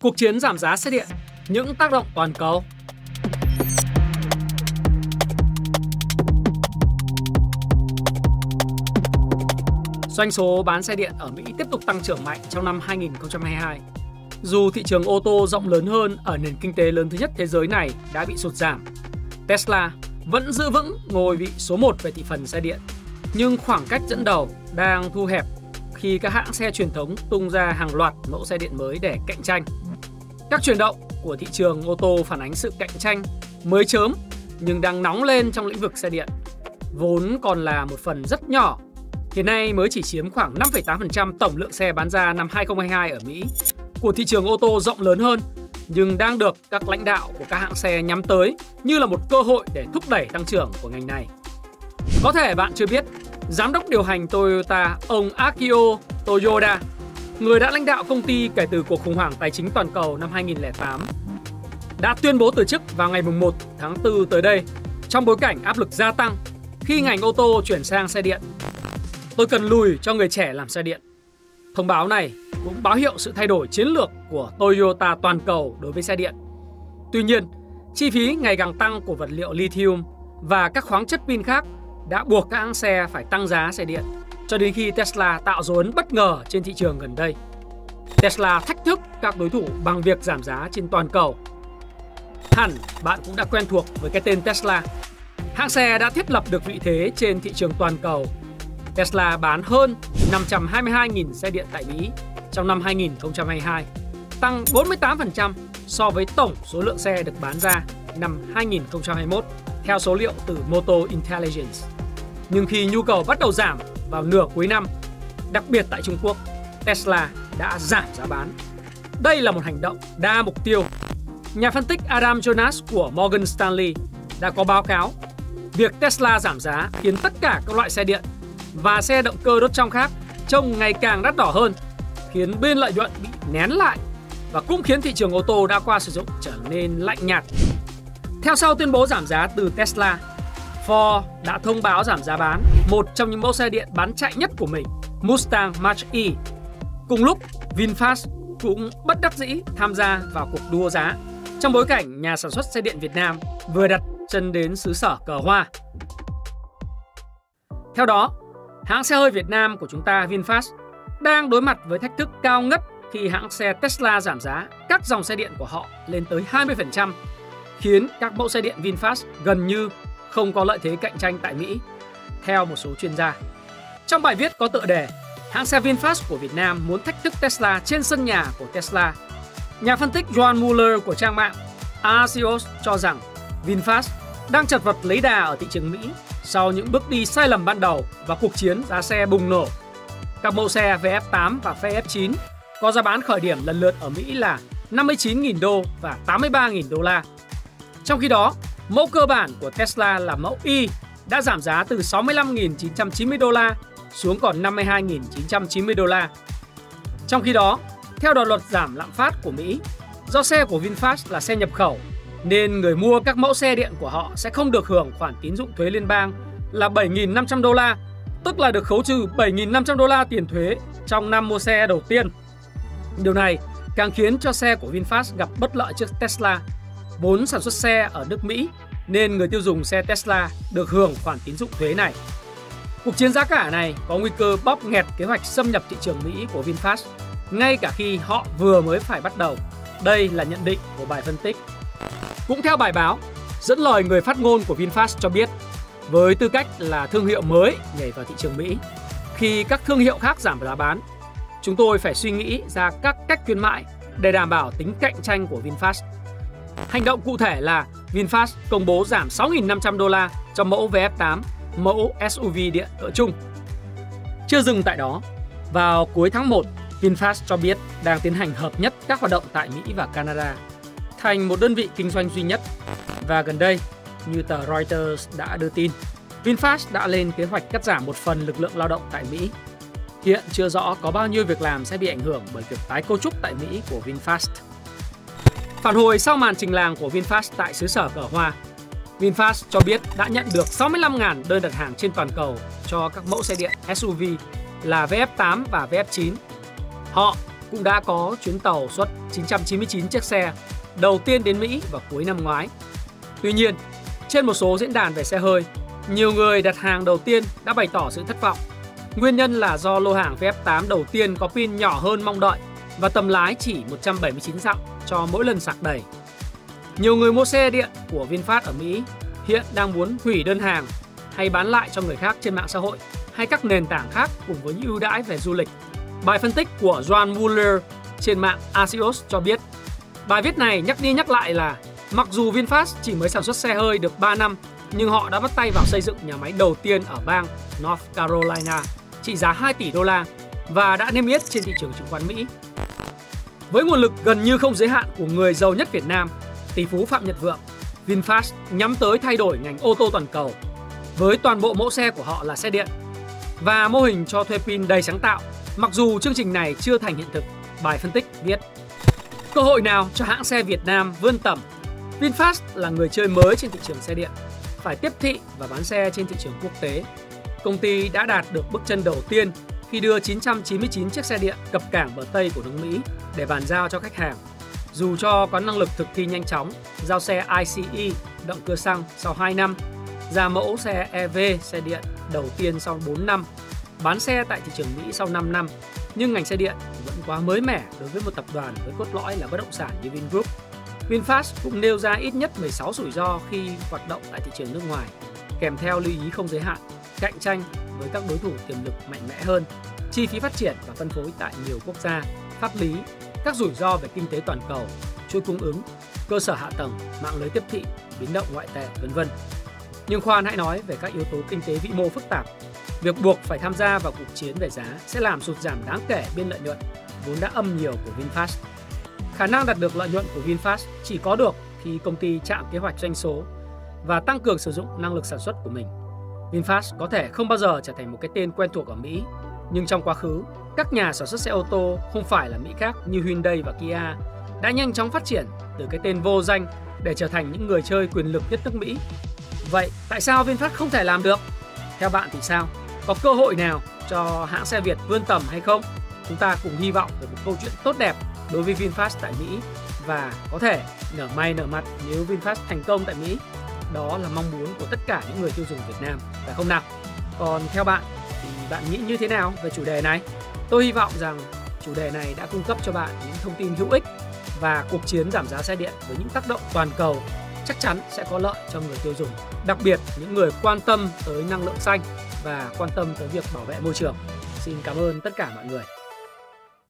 Cuộc chiến giảm giá xe điện, những tác động toàn cầu. Doanh số bán xe điện ở Mỹ tiếp tục tăng trưởng mạnh trong năm 2022. Dù thị trường ô tô rộng lớn hơn ở nền kinh tế lớn thứ nhất thế giới này đã bị sụt giảm, Tesla vẫn giữ vững ngôi vị số 1 về thị phần xe điện. Nhưng khoảng cách dẫn đầu đang thu hẹp khi các hãng xe truyền thống tung ra hàng loạt mẫu xe điện mới để cạnh tranh. Các chuyển động của thị trường ô tô phản ánh sự cạnh tranh mới chớm nhưng đang nóng lên trong lĩnh vực xe điện. Vốn còn là một phần rất nhỏ, hiện nay mới chỉ chiếm khoảng 5,8% tổng lượng xe bán ra năm 2022 ở Mỹ, của thị trường ô tô rộng lớn hơn, nhưng đang được các lãnh đạo của các hãng xe nhắm tới như là một cơ hội để thúc đẩy tăng trưởng của ngành này. Có thể bạn chưa biết, giám đốc điều hành Toyota, ông Akio Toyoda, người đã lãnh đạo công ty kể từ cuộc khủng hoảng tài chính toàn cầu năm 2008, đã tuyên bố từ chức vào ngày 1 tháng 4 tới đây trong bối cảnh áp lực gia tăng khi ngành ô tô chuyển sang xe điện. Tôi cần lùi cho người trẻ làm xe điện. Thông báo này cũng báo hiệu sự thay đổi chiến lược của Toyota toàn cầu đối với xe điện. Tuy nhiên, chi phí ngày càng tăng của vật liệu lithium và các khoáng chất pin khác đã buộc các hãng xe phải tăng giá xe điện, cho đến khi Tesla tạo dấu ấn bất ngờ trên thị trường gần đây. Tesla thách thức các đối thủ bằng việc giảm giá trên toàn cầu. Hẳn bạn cũng đã quen thuộc với cái tên Tesla. Hãng xe đã thiết lập được vị thế trên thị trường toàn cầu. Tesla bán hơn 522.000 xe điện tại Mỹ trong năm 2022, tăng 48% so với tổng số lượng xe được bán ra năm 2021, theo số liệu từ Motor Intelligence. Nhưng khi nhu cầu bắt đầu giảm vào nửa cuối năm, đặc biệt tại Trung Quốc, Tesla đã giảm giá bán. Đây là một hành động đa mục tiêu. Nhà phân tích Adam Jonas của Morgan Stanley đã có báo cáo việc Tesla giảm giá khiến tất cả các loại xe điện và xe động cơ đốt trong khác trông ngày càng đắt đỏ hơn, khiến biên lợi nhuận bị nén lại và cũng khiến thị trường ô tô đã qua sử dụng trở nên lạnh nhạt. Theo sau tuyên bố giảm giá từ Tesla, Ford đã thông báo giảm giá bán một trong những mẫu xe điện bán chạy nhất của mình, Mustang Mach-E. Cùng lúc, VinFast cũng bất đắc dĩ tham gia vào cuộc đua giá trong bối cảnh nhà sản xuất xe điện Việt Nam vừa đặt chân đến xứ sở cờ hoa. Theo đó, hãng xe hơi Việt Nam của chúng ta VinFast đang đối mặt với thách thức cao ngất khi hãng xe Tesla giảm giá các dòng xe điện của họ lên tới 20%, khiến các mẫu xe điện VinFast gần như không có lợi thế cạnh tranh tại Mỹ, theo một số chuyên gia. Trong bài viết có tựa đề "Hãng xe VinFast của Việt Nam muốn thách thức Tesla trên sân nhà của Tesla", nhà phân tích Joan Mueller của trang mạng Axios cho rằng VinFast đang chật vật lấy đà ở thị trường Mỹ sau những bước đi sai lầm ban đầu và cuộc chiến giá xe bùng nổ. Các mẫu xe VF8 và VF9 có giá bán khởi điểm lần lượt ở Mỹ là 59.000 đô và 83.000 đô la. Trong khi đó, mẫu cơ bản của Tesla là mẫu E đã giảm giá từ 65.990 đô la xuống còn 52.990 đô la. Trong khi đó, theo đạo luật giảm lạm phát của Mỹ, do xe của VinFast là xe nhập khẩu, nên người mua các mẫu xe điện của họ sẽ không được hưởng khoản tín dụng thuế liên bang là 7.500 đô la, tức là được khấu trừ 7.500 đô la tiền thuế trong năm mua xe đầu tiên. Điều này càng khiến cho xe của VinFast gặp bất lợi trước Tesla, vốn sản xuất xe ở nước Mỹ, nên người tiêu dùng xe Tesla được hưởng khoản tín dụng thuế này. Cuộc chiến giá cả này có nguy cơ bóp nghẹt kế hoạch xâm nhập thị trường Mỹ của VinFast, ngay cả khi họ vừa mới phải bắt đầu. Đây là nhận định của bài phân tích. Cũng theo bài báo, dẫn lời người phát ngôn của VinFast cho biết, với tư cách là thương hiệu mới nhảy vào thị trường Mỹ, khi các thương hiệu khác giảm giá bán, chúng tôi phải suy nghĩ ra các cách khuyến mại để đảm bảo tính cạnh tranh của VinFast. Hành động cụ thể là VinFast công bố giảm 6.500 đô la cho mẫu VF8, mẫu SUV điện cỡ trung. Chưa dừng tại đó, vào cuối tháng 1, VinFast cho biết đang tiến hành hợp nhất các hoạt động tại Mỹ và Canada thành một đơn vị kinh doanh duy nhất. Và gần đây, như tờ Reuters đã đưa tin, VinFast đã lên kế hoạch cắt giảm một phần lực lượng lao động tại Mỹ. Hiện chưa rõ có bao nhiêu việc làm sẽ bị ảnh hưởng bởi việc tái cấu trúc tại Mỹ của VinFast. Phản hồi sau màn trình làng của VinFast tại xứ sở cờ hoa, VinFast cho biết đã nhận được 65.000 đơn đặt hàng trên toàn cầu cho các mẫu xe điện SUV là VF8 và VF9. Họ cũng đã có chuyến tàu xuất 999 chiếc xe đầu tiên đến Mỹ vào cuối năm ngoái. Tuy nhiên, trên một số diễn đàn về xe hơi, nhiều người đặt hàng đầu tiên đã bày tỏ sự thất vọng. Nguyên nhân là do lô hàng VF8 đầu tiên có pin nhỏ hơn mong đợi và tầm lái chỉ 179 dặm cho mỗi lần sạc đầy. Nhiều người mua xe điện của VinFast ở Mỹ hiện đang muốn hủy đơn hàng hay bán lại cho người khác trên mạng xã hội hay các nền tảng khác cùng với những ưu đãi về du lịch. Bài phân tích của Joan Mueller trên mạng Axios cho biết, bài viết này nhắc đi nhắc lại là mặc dù VinFast chỉ mới sản xuất xe hơi được 3 năm, nhưng họ đã bắt tay vào xây dựng nhà máy đầu tiên ở bang North Carolina trị giá 2 tỷ đô la và đã niêm yết trên thị trường chứng khoán Mỹ. Với nguồn lực gần như không giới hạn của người giàu nhất Việt Nam, tỷ phú Phạm Nhật Vượng, VinFast nhắm tới thay đổi ngành ô tô toàn cầu với toàn bộ mẫu xe của họ là xe điện và mô hình cho thuê pin đầy sáng tạo. Mặc dù chương trình này chưa thành hiện thực, bài phân tích viết: cơ hội nào cho hãng xe Việt Nam vươn tầm? VinFast là người chơi mới trên thị trường xe điện, phải tiếp thị và bán xe trên thị trường quốc tế. Công ty đã đạt được bước chân đầu tiên khi đưa 999 chiếc xe điện cập cảng bờ Tây của nước Mỹ để bàn giao cho khách hàng. Dù cho có năng lực thực thi nhanh chóng, giao xe ICE động cơ xăng sau 2 năm, ra mẫu xe EV xe điện đầu tiên sau 4 năm, bán xe tại thị trường Mỹ sau 5 năm, nhưng ngành xe điện vẫn quá mới mẻ đối với một tập đoàn với cốt lõi là bất động sản như Vingroup. VinFast cũng nêu ra ít nhất 16 rủi ro khi hoạt động tại thị trường nước ngoài, kèm theo lưu ý không giới hạn, cạnh tranh với các đối thủ tiềm lực mạnh mẽ hơn, chi phí phát triển và phân phối tại nhiều quốc gia, pháp lý, các rủi ro về kinh tế toàn cầu, chuỗi cung ứng, cơ sở hạ tầng, mạng lưới tiếp thị, biến động ngoại tệ, v.v. Nhưng khoan hãy nói về các yếu tố kinh tế vĩ mô phức tạp. Việc buộc phải tham gia vào cuộc chiến về giá sẽ làm sụt giảm đáng kể biên lợi nhuận vốn đã âm nhiều của VinFast. Khả năng đạt được lợi nhuận của VinFast chỉ có được khi công ty chạm kế hoạch doanh số và tăng cường sử dụng năng lực sản xuất của mình. VinFast có thể không bao giờ trở thành một cái tên quen thuộc ở Mỹ, nhưng trong quá khứ, các nhà sản xuất xe ô tô không phải là Mỹ khác như Hyundai và Kia đã nhanh chóng phát triển từ cái tên vô danh để trở thành những người chơi quyền lực nhất nước Mỹ. Vậy tại sao VinFast không thể làm được? Theo bạn thì sao? Có cơ hội nào cho hãng xe Việt vươn tầm hay không? Chúng ta cùng hy vọng về một câu chuyện tốt đẹp đối với VinFast tại Mỹ và có thể nở may nở mặt nếu VinFast thành công tại Mỹ. Đó là mong muốn của tất cả những người tiêu dùng Việt Nam, phải không nào? Còn theo bạn thì bạn nghĩ như thế nào về chủ đề này? Tôi hy vọng rằng chủ đề này đã cung cấp cho bạn những thông tin hữu ích và cuộc chiến giảm giá xe điện với những tác động toàn cầu chắc chắn sẽ có lợi cho người tiêu dùng, đặc biệt những người quan tâm tới năng lượng xanh và quan tâm tới việc bảo vệ môi trường. Xin cảm ơn tất cả mọi người.